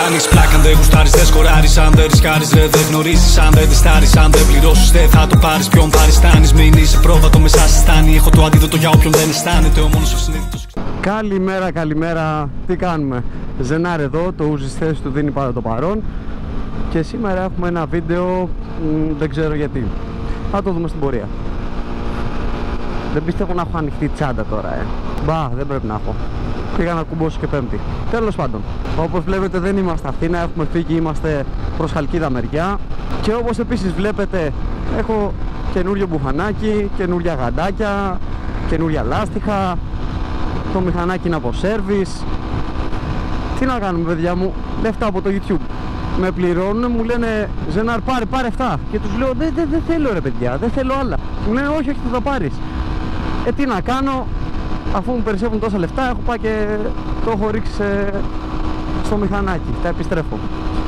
κάνεις πλάκα αν δεν γουστάρεις, δεν σκοράρεις. Αν δεν ρισκάρεις ρε δεν γνωρίζεις. Αν δεν διστάρεις, αν δεν πληρώσεις δεν θα το πάρεις. Ποιον παριστάνεις, μην είσαι πρόβατο μέσα στη στάνη. Έχω το αντίδοτο για όποιον δεν αισθάνεται. Ο μόνος ο συνείδητος. Καλημέρα, καλημέρα. Τι κάνουμε? Ζενάρ εδώ, το Uzi στη θέση του δίνει πάντα το παρόν. Και σήμερα έχουμε ένα βίντεο, δεν ξέρω γιατί. Θα το δούμε στην πορεία. Δεν πιστεύω να έχω ανοιχτή τσάντα τώρα, Μπα, δεν πρέπει να έχω. Πήγα να κουμπώσω και Πέμπτη. Τέλος πάντων, όπως βλέπετε δεν είμαστε Αθήνα, έχουμε φύγει, είμαστε προς Χαλκίδα μεριά. Και όπως επίσης βλέπετε, έχω καινούριο μπουχανάκι, καινούρια γαντάκια, καινούρια λάστιχα. Το μηχανάκι είναι από service. Τι να κάνουμε παιδιά μου, λεφτά από το YouTube. Με πληρώνουν, μου λένε Ζενάρ πάρε αυτά. Και τους λέω δεν θέλω ρε παιδιά, δεν θέλω άλλα. Μου λένε όχι θα τα πάρεις. Τι να κάνω, αφού μου περισσεύουν τόσα λεφτά, έχω πάει και το έχω ρίξει στο μηχανάκι. Τα επιστρέφω.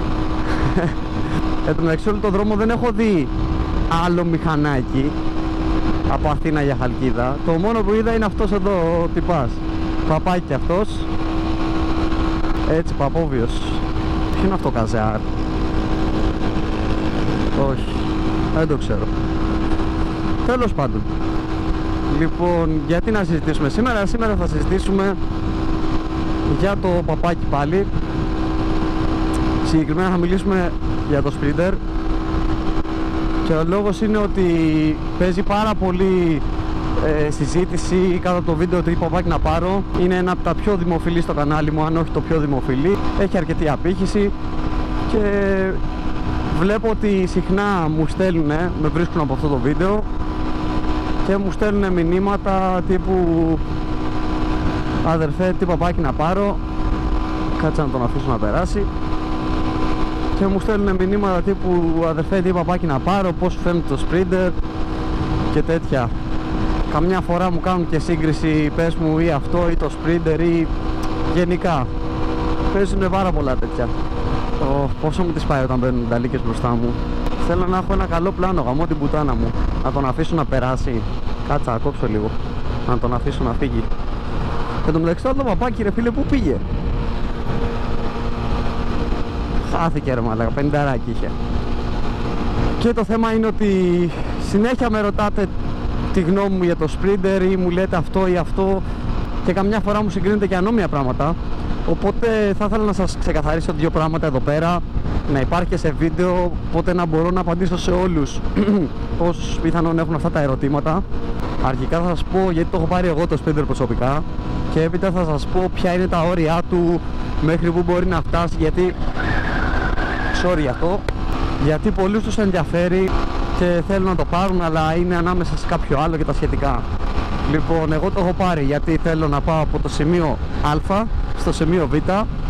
Εν τω μεταξύ όλο τον δρόμο δεν έχω δει άλλο μηχανάκι από Αθήνα για Χαλκίδα. Το μόνο που είδα είναι αυτός εδώ ο τυπάς. Παπάκι αυτός. Έτσι παπόβιος. Ποιο είναι αυτό, Καζεάρ? Όχι, δεν το ξέρω. Τέλος πάντων, λοιπόν, γιατί να συζητήσουμε σήμερα? Σήμερα θα συζητήσουμε για το παπάκι πάλι. Συγκεκριμένα θα μιλήσουμε για το Sprinter. Και ο λόγος είναι ότι παίζει πάρα πολύ συζήτηση κάτω από το βίντεο τι παπάκι να πάρω. Είναι ένα από τα πιο δημοφιλή στο κανάλι μου, αν όχι το πιο δημοφιλή. Έχει αρκετή απήχηση και βλέπω ότι συχνά μου στέλνουν, με βρίσκουν από αυτό το βίντεο και μου στέλνουν μηνύματα τύπου αδερφέ τι παπάκι να πάρω. Κάτσε να τον αφήσω να περάσει. Και μου στέλνουν μηνύματα τύπου αδερφέ τι παπάκι να πάρω, πώς σου φαίνεται το Sprinter και τέτοια. Καμιά φορά μου κάνουν και σύγκριση, πες μου ή αυτό ή το Sprinter ή γενικά. Παίζουν πάρα πολλά τέτοια. Πόσο μου τις πάει όταν μπαίνουν τα λύκες μπροστά μου. Θέλω να έχω ένα καλό πλάνο, γαμώ την πουτάνα μου. Να τον αφήσω να περάσει. Κάτσα, να κόψω λίγο. Να τον αφήσω να φύγει. Και το μεταξύ το παπάκι ρε φίλε, πού πήγε? Χάθηκε ρε μαλάκα, 50 είχε. Και το θέμα είναι ότι συνέχεια με ρωτάτε τη γνώμη μου για το Sprinter ή μου λέτε αυτό ή αυτό και καμιά φορά μου συγκρίνετε και ανώμια πράγματα. Οπότε θα ήθελα να σας ξεκαθαρίσω δύο πράγματα εδώ πέρα, να υπάρχει και σε βίντεο, οπότε να μπορώ να απαντήσω σε όλους όσους πιθανόν έχουν αυτά τα ερωτήματα. Αρχικά θα σας πω γιατί το έχω πάρει εγώ το Sprinter προσωπικά και έπειτα θα σας πω ποια είναι τα όρια του, μέχρι που μπορεί να φτάσει, γιατί sorry για αυτό, γιατί πολλούς τους ενδιαφέρει και θέλουν να το πάρουν, αλλά είναι ανάμεσα σε κάποιο άλλο και τα σχετικά. Λοιπόν, εγώ το έχω πάρει γιατί θέλω να πάω από το σημείο Α στο σημείο Β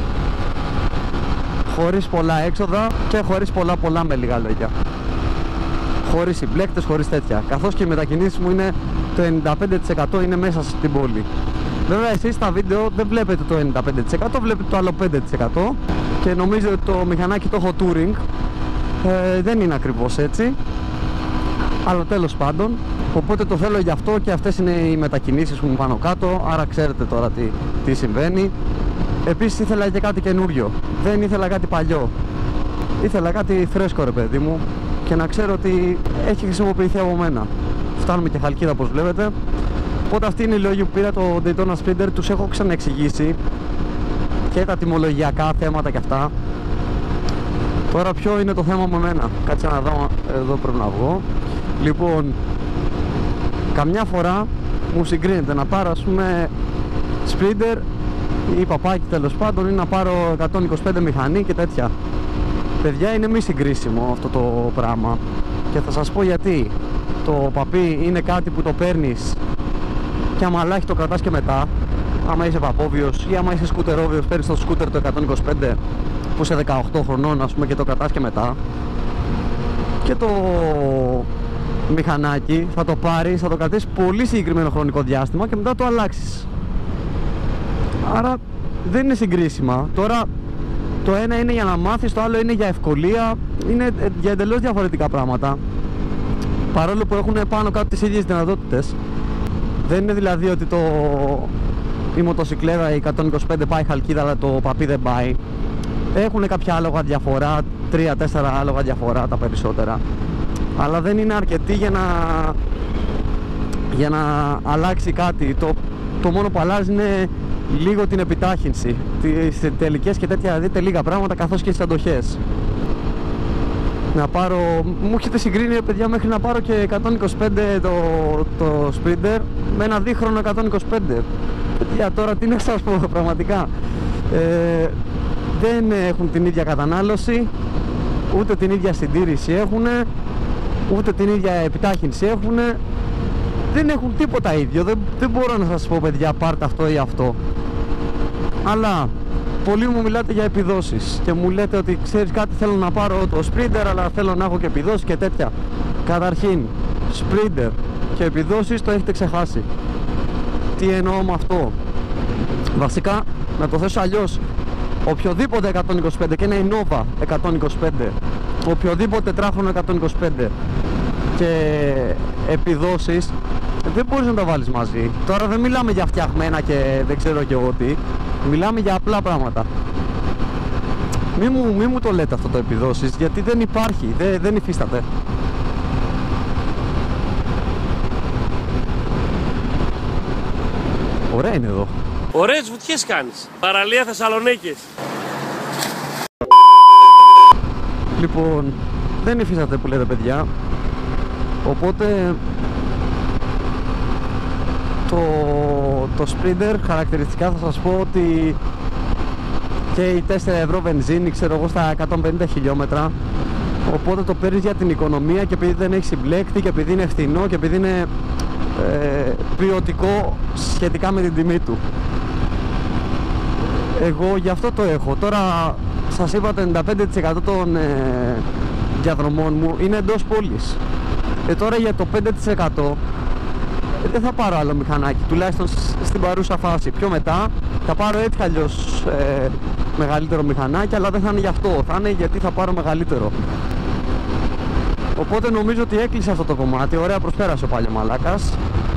χωρίς πολλά έξοδα και χωρίς πολλά με λίγα λόγια. Χωρίς συμπλέκτες, χωρίς τέτοια. Καθώς και οι μετακινήσεις μου είναι το 95% είναι μέσα στην πόλη. Βέβαια εσείς στα βίντεο δεν βλέπετε το 95%, βλέπετε το άλλο 5% και νομίζετε ότι το μηχανάκι το έχω touring. Δεν είναι ακριβώς έτσι, αλλά τέλος πάντων, οπότε το θέλω γι' αυτό και αυτές είναι οι μετακινήσεις μου πάνω κάτω, άρα ξέρετε τώρα τι συμβαίνει. Επίσης ήθελα και κάτι καινούριο, δεν ήθελα κάτι παλιό, ήθελα κάτι φρέσκο ρε παιδί μου και να ξέρω ότι έχει χρησιμοποιηθεί από μένα. Φτάνουμε και Χαλκίδα όπως βλέπετε. Οπότε αυτή είναι η λόγη που πήρα το Daytona Sprinter, τους έχω ξαναεξηγήσει και τα τιμολογιακά θέματα και αυτά. Τώρα ποιο είναι το θέμα με εμένα? Κάτσε να δω, εδώ πρέπει να βγω. Λοιπόν, καμιά φορά μου συγκρίνεται να πάρω ας πούμε Sprinter ή παπάκι τέλος πάντων ή να πάρω 125 μηχανή και τέτοια. Παιδιά, είναι μη συγκρίσιμο αυτό το πράγμα και θα σας πω γιατί. Το παπί είναι κάτι που το παίρνεις και άμα αλλάχει το κρατάς και μετά. Άμα είσαι παπόβιος ή άμα είσαι σκουτερόβιος, παίρνεις το σκούτερ το 125 που είσαι 18 χρονών ας πούμε και το κρατάς και μετά. Και το μηχανάκι θα το πάρεις, θα το κρατήσεις πολύ συγκεκριμένο χρονικό διάστημα και μετά το αλλάξεις. Άρα δεν είναι συγκρίσιμα. Τώρα το ένα είναι για να μάθεις, το άλλο είναι για ευκολία, είναι για εντελώς διαφορετικά πράγματα. Παρόλο που έχουν πάνω κάτω τις ίδιες δυνατότητες. Δεν είναι δηλαδή ότι η μοτοσυκλέτα η 125 πάει Χαλκίδα αλλά το παπί δεν πάει. Έχουν κάποια άλογα διαφορά, 3-4 άλογα διαφορά τα περισσότερα, αλλά δεν είναι αρκετή για να αλλάξει κάτι. Το μόνο που αλλάζει είναι λίγο την επιτάχυνση. Τις τελικές και τέτοια δείτε λίγα πράγματα, καθώς και στις αντοχές. Να πάρω, μου έχετε συγκρίνει παιδιά μέχρι να πάρω και 125 το Sprinter με ένα δίχρονο 125. Παιδιά, τώρα τι να σας πω πραγματικά. Δεν έχουν την ίδια κατανάλωση, ούτε την ίδια συντήρηση έχουν, ούτε την ίδια επιτάχυνση έχουν. Δεν έχουν τίποτα ίδιο. Δεν μπορώ να σας πω παιδιά πάρτε αυτό ή αυτό. Αλλά πολλοί μου μιλάτε για επιδόσεις και μου λέτε ότι ξέρεις κάτι, θέλω να πάρω το Sprinter αλλά θέλω να έχω και επιδόσεις και τέτοια. Καταρχήν, Sprinter και επιδόσεις το έχετε ξεχάσει. Τι εννοώ με αυτό? Βασικά, να το θέσω αλλιώς, οποιοδήποτε 125 και ένα Innova 125, οποιοδήποτε τετράχρονο 125 και επιδόσεις δεν μπορείς να τα βάλεις μαζί. Τώρα δεν μιλάμε για φτιαχμένα και δεν ξέρω και εγώ τι, μιλάμε για απλά πράγματα. Μη μου το λέτε αυτό το επιδόσεις, γιατί δεν υπάρχει, δεν υφίσταται. Ωραία είναι εδώ. Ωραίες βουτιές κάνεις. Παραλία Θεσσαλονίκης. Λοιπόν, δεν υφίσταται που λέτε παιδιά. Οπότε το Sprinter χαρακτηριστικά θα σας πω ότι και η 4 ευρώ βενζίνη, ξέρω εγώ, στα 150 χιλιόμετρα. Οπότε το παίρνεις για την οικονομία και επειδή δεν έχει συμπλέκτη και επειδή είναι φθηνό και επειδή είναι ποιοτικό σχετικά με την τιμή του. Εγώ γι' αυτό το έχω. Τώρα σας είπα το 95% των διαδρομών μου είναι εντός πόλης. Τώρα για το 5% δεν θα πάρω άλλο μηχανάκι, τουλάχιστον στην παρούσα φάση. Πιο μετά θα πάρω έτσι κι αλλιώς μεγαλύτερο μηχανάκι, αλλά δεν θα είναι γι' αυτό, θα είναι γιατί θα πάρω μεγαλύτερο. Οπότε νομίζω ότι έκλεισε αυτό το κομμάτι. Ωραία προσπέρασε ο παλιωμαλάκας.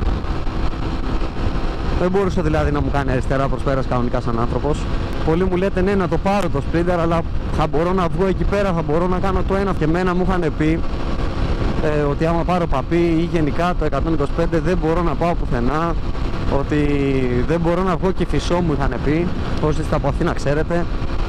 Δεν μπορούσε δηλαδή να μου κάνει αριστερά, προσπέρασε κανονικά σαν άνθρωπος. Πολλοί μου λέτε ναι να το πάρω το Sprinter, αλλά θα μπορώ να βγω εκεί πέρα, θα μπορώ να κάνω το ένα. Και εμένα μου είχαν πει ότι άμα πάρω παπί ή γενικά το 125 δεν μπορώ να πάω πουθενά, ότι δεν μπορώ να βγω και φυσό μου είχαν πει, όσοι είστε από Αθήνα ξέρετε,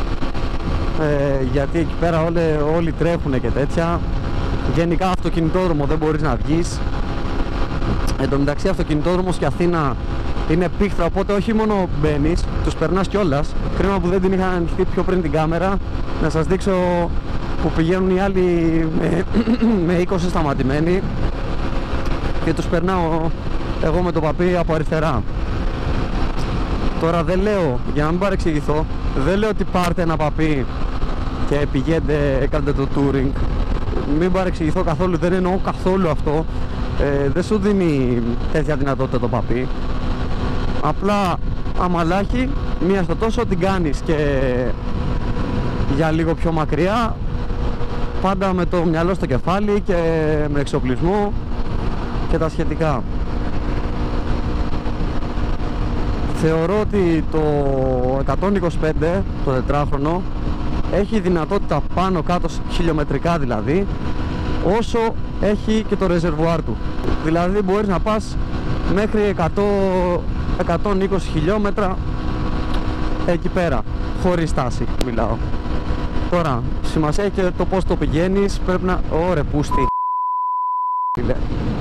γιατί εκεί πέρα όλοι τρέχουν και τέτοια. Γενικά αυτοκινητόδρομο δεν μπορείς να βγεις. Εν τω μεταξύ αυτοκινητόδρομος και Αθήνα είναι πίχτρα, οπότε όχι μόνο μπαίνεις, τους περνάς κιόλας. Κρίμα που δεν την είχαν ανοιχτεί πιο πριν την κάμερα, να σας δείξω που πηγαίνουν οι άλλοι με 20 σταματημένοι και τους περνάω εγώ με το παπί από αριστερά. Τώρα δεν λέω, για να μην παρεξηγηθώ, δεν λέω ότι πάρτε ένα παπί και πηγαίνετε, κάντε το touring. Μην παρεξηγηθώ καθόλου, δεν εννοώ καθόλου αυτό. Δεν σου δίνει τέτοια δυνατότητα το παπί. Απλά αμαλάχη, μία στο τόσο την κάνεις και για λίγο πιο μακριά, πάντα με το μυαλό στο κεφάλι και με εξοπλισμό και τα σχετικά. Θεωρώ ότι το 125, το τετράχρονο, έχει δυνατότητα πάνω κάτω χιλιομετρικά δηλαδή, όσο έχει και το ρεζερβουάρ του. Δηλαδή μπορείς να πας μέχρι 120 χιλιόμετρα εκεί πέρα, χωρίς στάση μιλάω. Τώρα, σημασία έχει και το πως το πηγαίνεις, πρέπει να... Ωρε πούστη. Φίλε.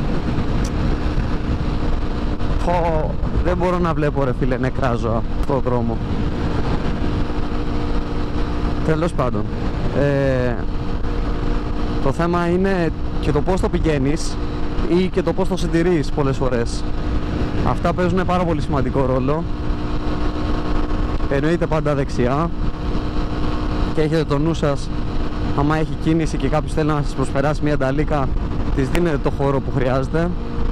Δεν μπορώ να βλέπω ρε φίλε νεκρά ζώα στον δρόμο. Τέλος πάντων, το θέμα είναι και το πως το πηγαίνεις ή και το πως το συντηρείς πολλές φορές. Αυτά παίζουν πάρα πολύ σημαντικό ρόλο. Εννοείται πάντα δεξιά και έχετε το νου σας, άμα έχει κίνηση και κάποιος θέλει να σας προσπεράσει μια νταλίκα, της δίνετε το χώρο που χρειάζεται.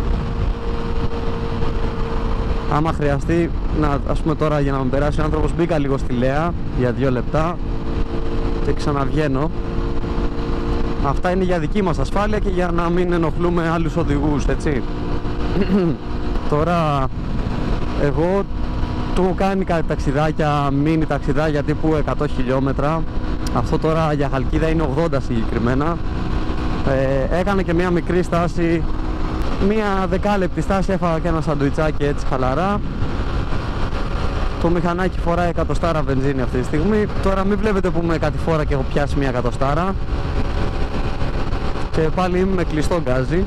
Άμα χρειαστεί, ας πούμε τώρα για να με περάσει ο άνθρωπος, μπήκα λίγο στη Λέα για 2 λεπτά και ξαναβγαίνω. Αυτά είναι για δική μας ασφάλεια και για να μην ενοχλούμε άλλους οδηγούς, έτσι. Τώρα εγώ του έχω κάνει κάτι ταξιδάκια, μίνι ταξιδάκια τύπου 100 χιλιόμετρα Αυτό τώρα για Χαλκίδα είναι 80 συγκεκριμένα. Έκανε και μια μικρή στάση, μια δεκάλεπτη στάση, έφαγα και ένα σαντουιτσάκι έτσι χαλαρά. Το μηχανάκι φοράει 100 βενζίνη αυτή τη στιγμή. Τώρα μην βλέπετε που είμαι κάτι φορά και έχω πιάσει μια 100. Και πάλι είμαι με κλειστό γκάζι.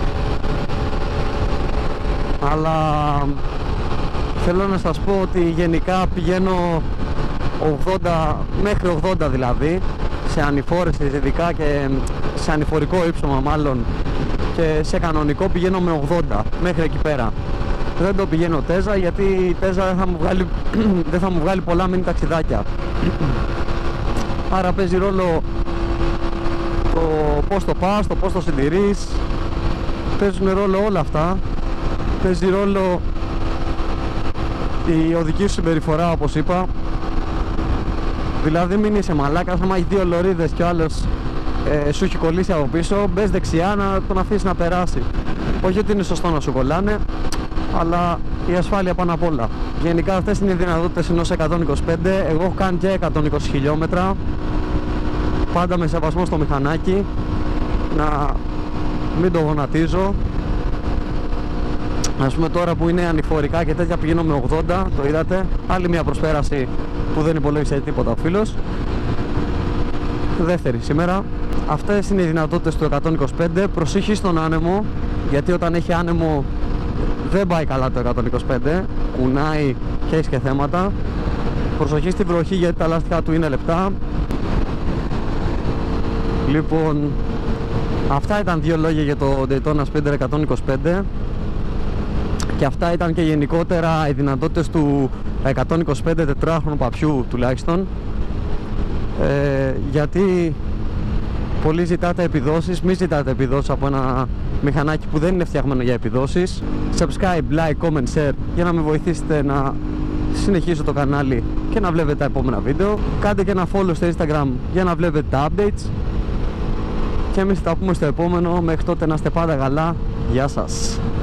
Αλλά θέλω να σας πω ότι γενικά πηγαίνω 80, μέχρι 80 δηλαδή, σε ανηφόρεσες ειδικά και σε ανηφορικό ύψωμα μάλλον, και σε κανονικό πηγαίνω με 80 μέχρι εκεί πέρα. Δεν το πηγαίνω τέζα γιατί η τέζα δεν θα μου βγάλει πολλά μίνι ταξιδάκια. Άρα παίζει ρόλο το πώς το πας, το πώς το συντηρείς, παίζουν ρόλο όλα αυτά. Παίζει ρόλο η οδική σου συμπεριφορά, όπως είπα. Δηλαδή μην είσαι μαλάκας, άμα έχει δύο λωρίδες και ο άλλος σου έχει κολλήσει από πίσω, μπες δεξιά να τον αφήσεις να περάσει. Όχι ότι είναι σωστό να σου κολλάνε, αλλά η ασφάλεια πάνω απ' όλα. Γενικά αυτές είναι οι δυνατότητες ενός 125. Εγώ έχω κάνει και 120 χιλιόμετρα, πάντα με σεβασμό στο μηχανάκι, να μην το γονατίζω. Ας πούμε τώρα που είναι ανηφορικά και τέτοια πηγαίνω με 80, το είδατε. Άλλη μια προσπέραση που δεν υπολόγισε τίποτα ο φίλος. Δεύτερη σήμερα. Αυτές είναι οι δυνατότητες του 125. Προσοχή στον άνεμο, γιατί όταν έχει άνεμο δεν πάει καλά το 125. Κουνάει και έχει και θέματα. Προσοχή στη βροχή γιατί τα λάστιχα του είναι λεπτά. Λοιπόν, αυτά ήταν δύο λόγια για το Daytona Speeder 125. Και αυτά ήταν και γενικότερα οι δυνατότητες του 125 τετράχρονου παπιού τουλάχιστον. Γιατί πολλοί ζητάτε επιδόσεις, μη ζητάτε επιδόσεις από ένα μηχανάκι που δεν είναι φτιαγμένο για επιδόσεις. Subscribe, like, comment, share για να με βοηθήσετε να συνεχίσω το κανάλι και να βλέπετε τα επόμενα βίντεο. Κάντε και ένα follow στο Instagram για να βλέπετε τα updates. Και εμείς θα τα πούμε στο επόμενο. Μέχρι τότε να είστε πάντα καλά. Γεια σας.